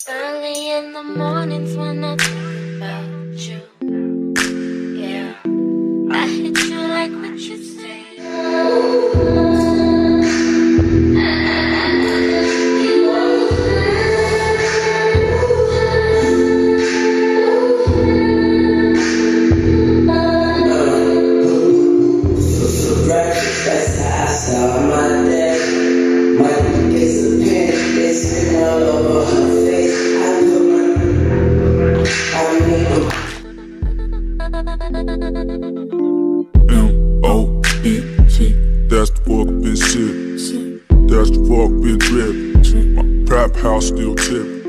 Early in the mornings when I think about you, yeah, I hit you like what you say. That's how I start my day. Money gets a pen, it's sitting all over her face. I put my, I mean, N.ough, that's the fuck up in shit. That's the fuck been drip. My trap house still tip.